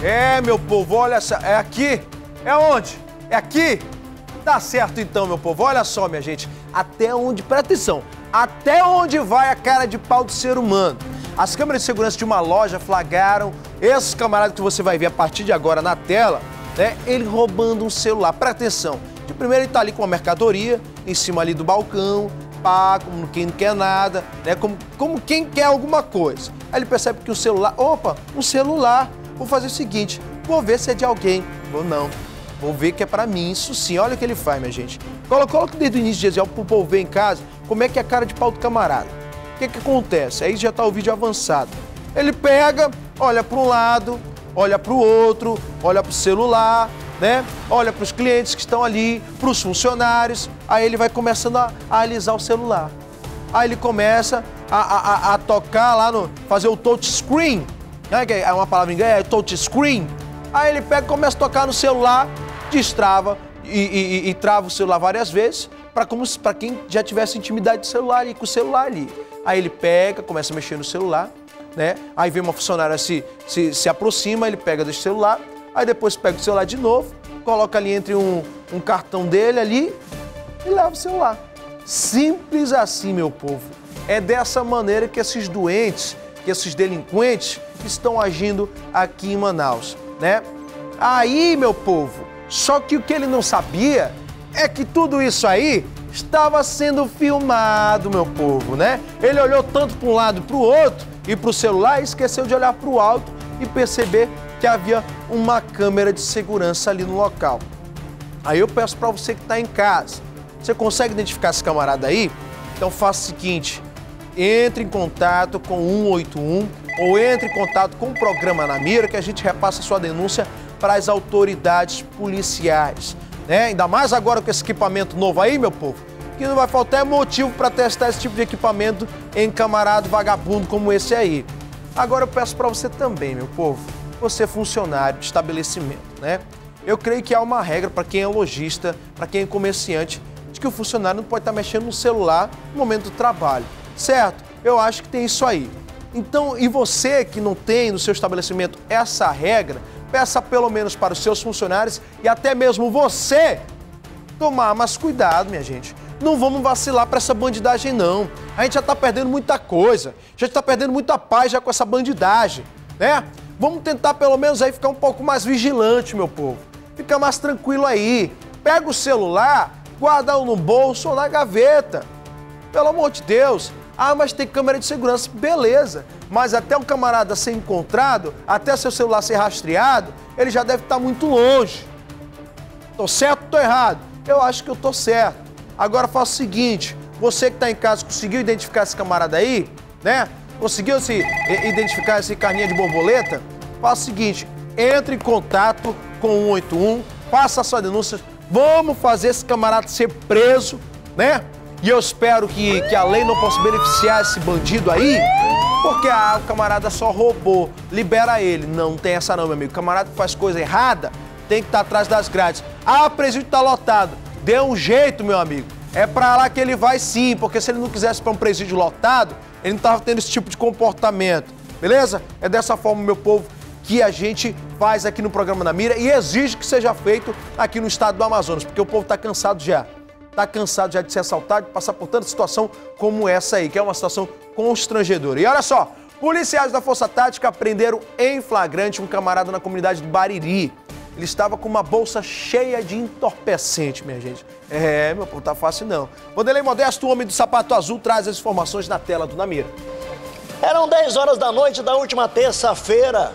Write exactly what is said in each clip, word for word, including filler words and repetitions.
É, meu povo, olha só, é aqui? É onde? É aqui? Tá certo então, meu povo, olha só, minha gente, até onde, presta atenção, até onde vai a cara de pau do ser humano? As câmeras de segurança de uma loja flagraram esses camaradas que você vai ver a partir de agora na tela, né, ele roubando um celular, presta atenção, de primeiro ele tá ali com a mercadoria, em cima ali do balcão, pá, como quem não quer nada, né, como, como quem quer alguma coisa. Aí ele percebe que o celular, opa, um celular, vou fazer o seguinte, vou ver se é de alguém, vou não. Vou ver que é pra mim, isso sim. Olha o que ele faz, minha gente. Coloca, coloca desde o início de dia pro povo ver em casa como é que é a cara de pau do camarada. O que que acontece? Aí já tá o vídeo avançado. Ele pega, olha para um lado, olha pro outro, olha pro celular, né? Olha pros clientes que estão ali, pros funcionários. Aí ele vai começando a, a alisar o celular. Aí ele começa a, a, a tocar lá no... fazer o touch screen. É uma palavra em inglês, é touch screen. Aí ele pega e começa a tocar no celular, destrava e, e, e trava o celular várias vezes, para quem já tivesse intimidade de celular ali, com o celular ali. Aí ele pega, começa a mexer no celular, né? Aí vem uma funcionária se, se, se aproxima, ele pega desse celular, aí depois pega o celular de novo, coloca ali entre um, um cartão dele ali e leva o celular. Simples assim, meu povo. É dessa maneira que esses doentes, que esses delinquentes estão agindo aqui em Manaus, né? Aí, meu povo, só que o que ele não sabia é que tudo isso aí estava sendo filmado, meu povo, né? Ele olhou tanto para um lado e para o outro e para o celular e esqueceu de olhar para o alto e perceber que havia uma câmera de segurança ali no local. Aí eu peço para você que está em casa, você consegue identificar esse camarada aí? Então faça o seguinte, entre em contato com o um oito um ou entre em contato com o programa Na Mira, que a gente repassa a sua denúncia para as autoridades policiais, né? Ainda mais agora com esse equipamento novo aí, meu povo, que não vai faltar motivo para testar esse tipo de equipamento em camarada vagabundo como esse aí. Agora eu peço para você também, meu povo, você é funcionário de estabelecimento, né? Eu creio que há uma regra para quem é lojista, para quem é comerciante, de que o funcionário não pode estar mexendo no celular no momento do trabalho, certo? Eu acho que tem isso aí. Então, e você que não tem no seu estabelecimento essa regra, peça pelo menos para os seus funcionários e até mesmo você tomar mais cuidado, minha gente. Não vamos vacilar para essa bandidagem, não. A gente já está perdendo muita coisa, já está perdendo muita paz já com essa bandidagem, né? Vamos tentar pelo menos aí ficar um pouco mais vigilante, meu povo. Fica mais tranquilo aí. Pega o celular, guarda um no bolso ou na gaveta. Pelo amor de Deus. Ah, mas tem câmera de segurança, beleza. Mas até um camarada ser encontrado, até seu celular ser rastreado, ele já deve estar muito longe. Tô certo ou tô errado? Eu acho que eu tô certo. Agora faça o seguinte, você que tá em casa conseguiu identificar esse camarada aí, né? Conseguiu se identificar esse carninha de borboleta? Faça o seguinte, entre em contato com o um oito um, faça a sua denúncia, vamos fazer esse camarada ser preso, né? E eu espero que, que a lei não possa beneficiar esse bandido aí, porque ah, o camarada só roubou, libera ele. Não tem essa não, meu amigo. O camarada que faz coisa errada tem que estar atrás das grades. Ah, o presídio está lotado. Dê um jeito, meu amigo. É pra lá que ele vai sim, porque se ele não quisesse para um presídio lotado, ele não estava tendo esse tipo de comportamento. Beleza? É dessa forma, meu povo, que a gente faz aqui no programa Na Mira e exige que seja feito aqui no estado do Amazonas, porque o povo está cansado já. Está cansado já de ser assaltado, de passar por tanta situação como essa aí, que é uma situação constrangedora. E olha só, policiais da Força Tática prenderam em flagrante um camarada na comunidade do Bariri. Ele estava com uma bolsa cheia de entorpecente, minha gente. É, meu povo, tá fácil não. Vanderlei Modesto, o homem do sapato azul, traz as informações na tela do Na Mira. Eram dez horas da noite da última terça-feira.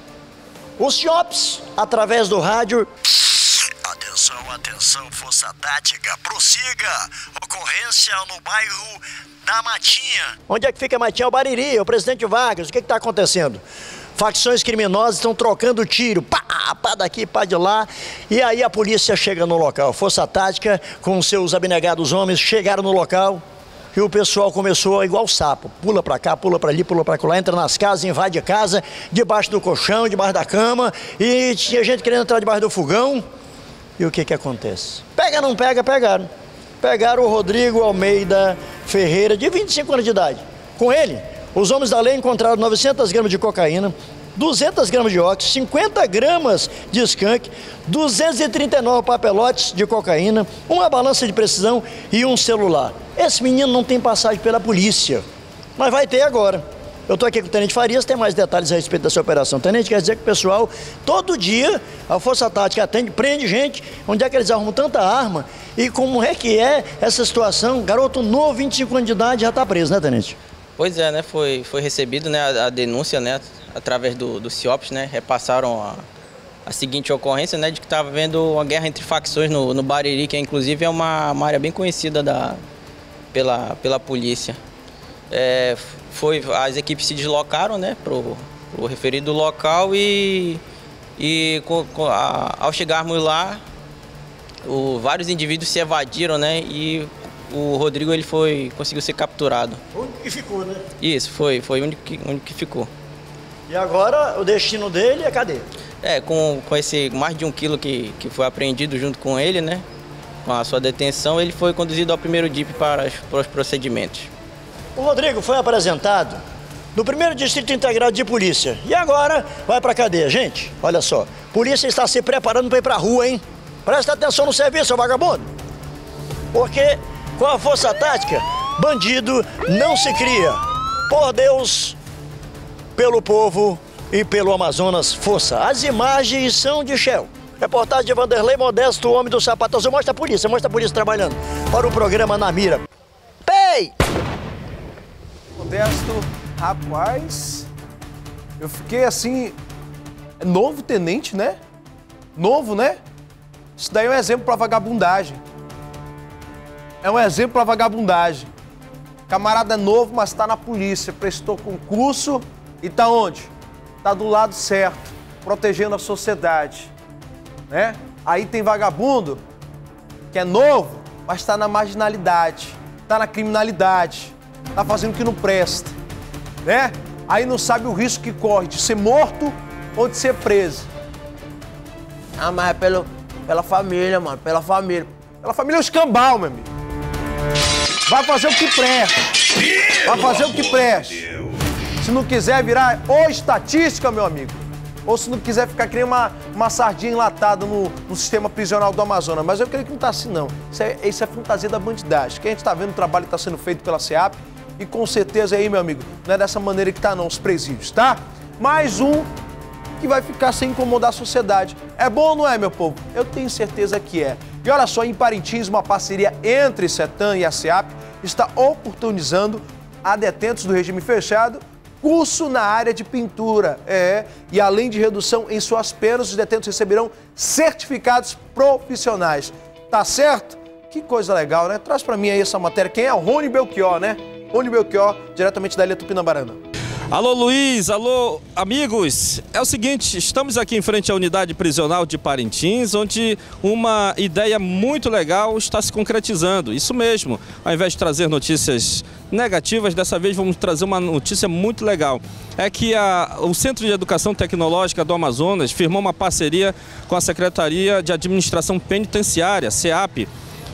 Os Chops, através do rádio... Atenção, atenção, Força Tática, prossiga. Ocorrência no bairro da Matinha. Onde é que fica a Matinha? O Bariri, o presidente Vargas. O que está acontecendo? Facções criminosas estão trocando tiro, pá, pá daqui, pá de lá. E aí a polícia chega no local. Força Tática, com seus abnegados homens, chegaram no local. E o pessoal começou igual sapo, pula pra cá, pula pra ali, pula pra lá, entra nas casas, invade a casa, debaixo do colchão, debaixo da cama, e tinha gente querendo entrar debaixo do fogão. E o que que acontece? Pega, não pega, pegaram. Pegaram o Rodrigo Almeida Ferreira, de vinte e cinco anos de idade. Com ele, os homens da lei encontraram novecentas gramas de cocaína, duzentas gramas de óxido, cinquenta gramas de skunk, duzentos e trinta e nove papelotes de cocaína, uma balança de precisão e um celular. Esse menino não tem passagem pela polícia, mas vai ter agora. Eu estou aqui com o Tenente Farias, tem mais detalhes a respeito dessa operação. Tenente, quer dizer que o pessoal, todo dia, a Força Tática atende, prende gente, onde é que eles arrumam tanta arma e como é que é essa situação? Garoto novo, vinte e cinco anos de idade, já está preso, né, Tenente? Pois é, né, foi, foi recebido, né, a, a denúncia, né, através do, do CIOPS, né, repassaram a, a seguinte ocorrência, né, de que estava havendo uma guerra entre facções no, no Bariri, que inclusive é uma, uma área bem conhecida da, pela, pela polícia. É, foi, as equipes se deslocaram, né, pro, pro referido local e, e com, com a, ao chegarmos lá, o, vários indivíduos se evadiram, né, e o Rodrigo ele foi, conseguiu ser capturado. O único que ficou, né? Isso, foi, foi o único que, o único que ficou. E agora o destino dele é cadê? É, com, com esse mais de um quilo que, que foi apreendido junto com ele, né, com a sua detenção, ele foi conduzido ao primeiro D I P para, para os procedimentos. O Rodrigo foi apresentado no primeiro Distrito Integrado de Polícia e agora vai pra cadeia. Gente, olha só, polícia está se preparando para ir pra rua, hein? Presta atenção no serviço, seu vagabundo. Porque com a Força Tática, bandido não se cria. Por Deus, pelo povo e pelo Amazonas, força. As imagens são de Shell. Reportagem de Vanderlei Modesto, o homem do sapato azul. Mostra a polícia, mostra a polícia trabalhando para o programa Na Mira. Pei! Modesto, rapaz, eu fiquei assim, novo tenente, né? Novo, né? Isso daí é um exemplo para vagabundagem. É um exemplo para vagabundagem. Camarada é novo, mas está na polícia, prestou concurso e tá onde? Tá do lado certo, protegendo a sociedade, né? Aí tem vagabundo que é novo, mas está na marginalidade, está na criminalidade. Tá fazendo o que não presta, né? Aí não sabe o risco que corre de ser morto ou de ser preso. Ah, mas é pelo, pela família, mano, pela família. Pela família é o escambau, meu amigo. Vai fazer o que presta. Vai fazer o que presta. Se não quiser virar ou estatística, meu amigo, ou se não quiser ficar que nem uma, uma sardinha enlatada no, no sistema prisional do Amazonas. Mas eu creio que não tá assim, não. Isso é, isso é fantasia da bandidagem. Que a gente tá vendo o trabalho que tá sendo feito pela SEAP. E com certeza aí, meu amigo, não é dessa maneira que tá não, os presídios, tá? Mais um que vai ficar sem incomodar a sociedade. É bom ou não é, meu povo? Eu tenho certeza que é. E olha só, em Parintins, uma parceria entre CETAM e a SEAP está oportunizando a detentos do regime fechado curso na área de pintura. É, e além de redução em suas penas, os detentos receberão certificados profissionais. Tá certo? Que coisa legal, né? Traz pra mim aí essa matéria. Quem é o Rony Belchior, né? Rony Belchior, diretamente da Ilha Tupinambarana. Alô, Luiz, alô, amigos. É o seguinte, estamos aqui em frente à unidade prisional de Parintins, onde uma ideia muito legal está se concretizando. Isso mesmo, ao invés de trazer notícias negativas, dessa vez vamos trazer uma notícia muito legal. É que a, o Centro de Educação Tecnológica do Amazonas firmou uma parceria com a Secretaria de Administração Penitenciária, SEAP,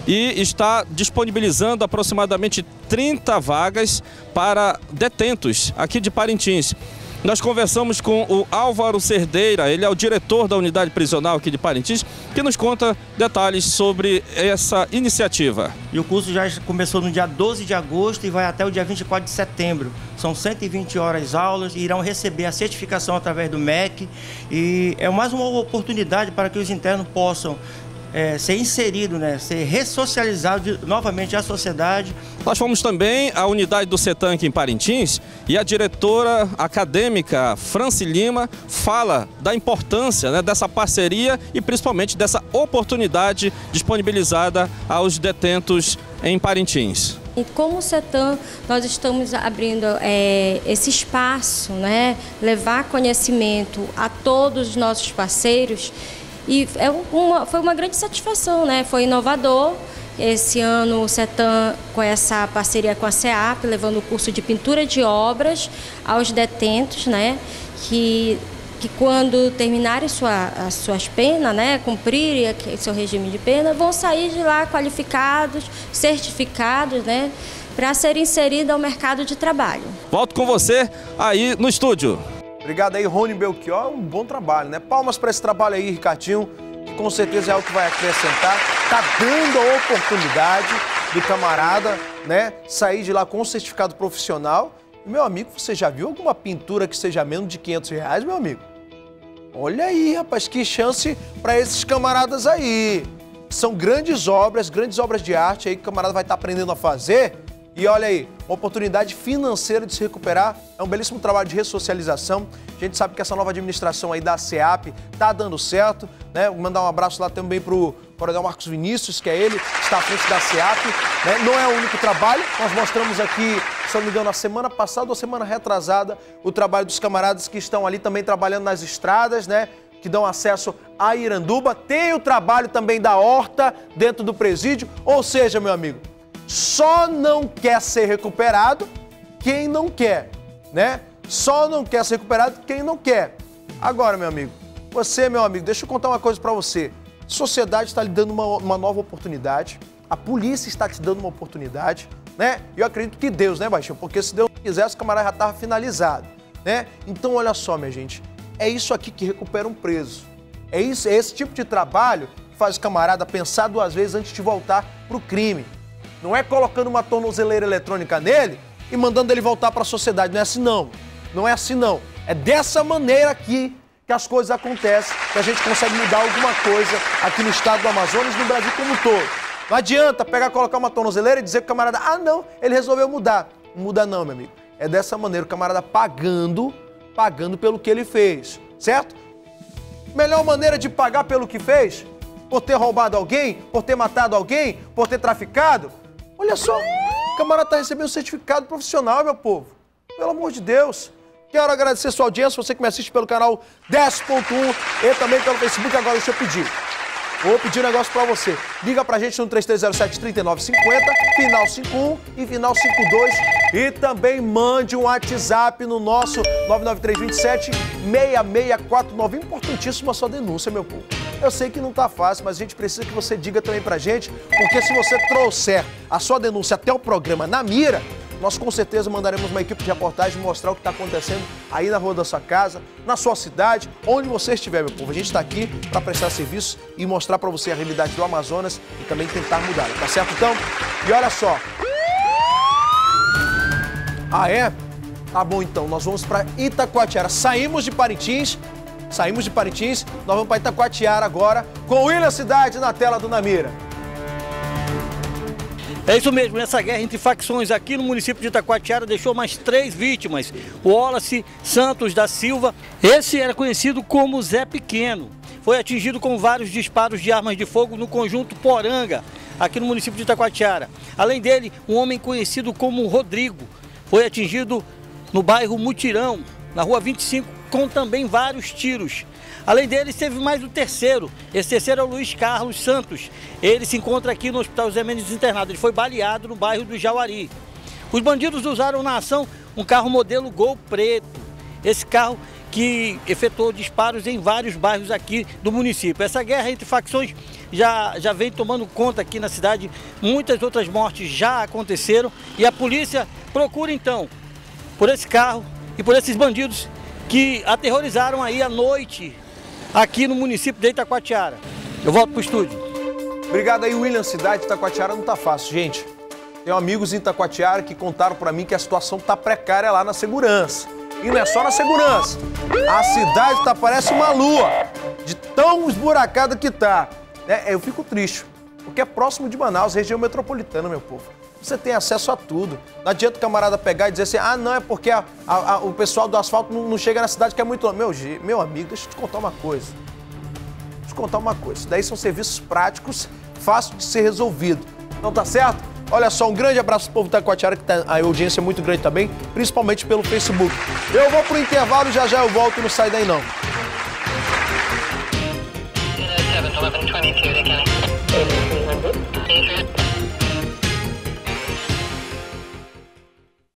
e está disponibilizando aproximadamente trinta vagas para detentos aqui de Parintins. Nós conversamos com o Álvaro Cerdeira, ele é o diretor da unidade prisional aqui de Parintins, que nos conta detalhes sobre essa iniciativa. E o curso já começou no dia doze de agosto e vai até o dia vinte e quatro de setembro. São cento e vinte horas aulas e irão receber a certificação através do M E C. E é mais uma oportunidade para que os internos possam É, ser inserido, né, ser ressocializado novamente à sociedade. Nós fomos também à unidade do CETAM aqui em Parintins e a diretora acadêmica Franci Lima fala da importância, né, dessa parceria e principalmente dessa oportunidade disponibilizada aos detentos em Parintins. E como o CETAM, nós estamos abrindo é, esse espaço, né, levar conhecimento a todos os nossos parceiros. E é uma, foi uma grande satisfação, né? Foi inovador. Esse ano o CETAM, com essa parceria com a SEAP, levando o curso de pintura de obras aos detentos, né? Que, que quando terminarem sua, as suas penas, né? Cumprirem seu regime de pena, vão sair de lá qualificados, certificados, né? Para serem inseridos ao mercado de trabalho. Volto com você aí no estúdio. Obrigado aí, Rony Belchior, um bom trabalho, né? Palmas para esse trabalho aí, Ricardinho, que com certeza é algo que vai acrescentar. Tá dando a oportunidade do camarada, né, sair de lá com um certificado profissional. E, meu amigo, você já viu alguma pintura que seja menos de quinhentos reais, meu amigo? Olha aí, rapaz, que chance para esses camaradas aí. São grandes obras, grandes obras de arte aí que o camarada vai estar aprendendo a fazer. E olha aí, uma oportunidade financeira de se recuperar. É um belíssimo trabalho de ressocialização. A gente sabe que essa nova administração aí da SEAP tá dando certo, né? Vou mandar um abraço lá também pro Coronel Marcos Vinícius, que é ele, que está à frente da SEAP, né? Não é o único trabalho, nós mostramos aqui, se não me engano, na semana passada ou semana retrasada, o trabalho dos camaradas que estão ali também trabalhando nas estradas, né? Que dão acesso a Iranduba. Tem o trabalho também da horta dentro do presídio, ou seja, meu amigo, só não quer ser recuperado quem não quer, né? Só não quer ser recuperado quem não quer. Agora, meu amigo, você, meu amigo, deixa eu contar uma coisa pra você. A sociedade está lhe dando uma, uma nova oportunidade, a polícia está te dando uma oportunidade, né? E eu acredito que Deus, né, Baixinho? Porque se Deus não quisesse, o camarada já estava finalizado, né? Então, olha só, minha gente, é isso aqui que recupera um preso. É, isso, é esse tipo de trabalho que faz o camarada pensar duas vezes antes de voltar pro crime. Não é colocando uma tornozeleira eletrônica nele e mandando ele voltar para a sociedade. Não é assim, não. Não é assim, não. É dessa maneira aqui que as coisas acontecem, que a gente consegue mudar alguma coisa aqui no estado do Amazonas e no Brasil como um todo. Não adianta pegar, colocar uma tornozeleira e dizer que o camarada, ah, não, ele resolveu mudar. Não muda não, meu amigo. É dessa maneira, o camarada pagando, pagando pelo que ele fez, certo? Melhor maneira de pagar pelo que fez? Por ter roubado alguém? Por ter matado alguém? Por ter traficado? Olha só, o camarada está recebendo um certificado profissional, meu povo. Pelo amor de Deus. Quero agradecer sua audiência, você que me assiste pelo canal dez ponto um e também pelo Facebook. Agora deixa eu pedir. Vou pedir um negócio pra você. Liga pra gente no três três zero sete, três nove cinco zero, final cinquenta e um e final cinquenta e dois. E também mande um WhatsApp no nosso nove nove três dois sete, seis seis quatro nove. Importantíssima a sua denúncia, meu povo. Eu sei que não tá fácil, mas a gente precisa que você diga também pra gente, porque se você trouxer a sua denúncia até o programa na mira, nós com certeza mandaremos uma equipe de reportagem mostrar o que está acontecendo aí na rua da sua casa, na sua cidade, onde você estiver, meu povo. A gente está aqui para prestar serviço e mostrar para você a realidade do Amazonas e também tentar mudar, tá certo então? E olha só. Ah, é? Tá bom então, nós vamos para Itacoatiara. Saímos de Parintins, saímos de Parintins, nós vamos para Itacoatiara agora com William Cidade na tela do Namira. É isso mesmo, essa guerra entre facções aqui no município de Itacoatiara deixou mais três vítimas. O Wallace Santos da Silva, esse era conhecido como Zé Pequeno. Foi atingido com vários disparos de armas de fogo no conjunto Poranga, aqui no município de Itacoatiara. Além dele, um homem conhecido como Rodrigo foi atingido no bairro Mutirão, na rua vinte e cinco, com também vários tiros. Além dele, teve mais o terceiro. Esse terceiro é o Luiz Carlos Santos. Ele se encontra aqui no Hospital Zé Mendes internado. Ele foi baleado no bairro do Jauari. Os bandidos usaram na ação um carro modelo Gol preto. Esse carro que efetuou disparos em vários bairros aqui do município. Essa guerra entre facções já, já vem tomando conta aqui na cidade. Muitas outras mortes já aconteceram. E a polícia procura então por esse carro e por esses bandidos que aterrorizaram aí à noite aqui no município de Itacoatiara. Eu volto pro estúdio. Obrigado aí, William Cidade. Itacoatiara não tá fácil, gente. Tenho amigos em Itacoatiara que contaram pra mim que a situação tá precária lá na segurança. E não é só na segurança. A cidade tá, parece uma lua, de tão esburacada que tá. É, eu fico triste, porque é próximo de Manaus, região metropolitana, meu povo. Você tem acesso a tudo. Não adianta o camarada pegar e dizer assim, ah, não, é porque a, a, a, o pessoal do asfalto não, não chega na cidade que é muito longe. Meu, meu amigo, deixa eu te contar uma coisa. Deixa eu te contar uma coisa. Isso daí são serviços práticos, fáceis de ser resolvido. Não tá certo? Olha só, um grande abraço pro povo da Itacoatiara, que tá, a audiência é muito grande também, principalmente pelo Facebook. Eu vou pro intervalo e já já eu volto, não sai daí não.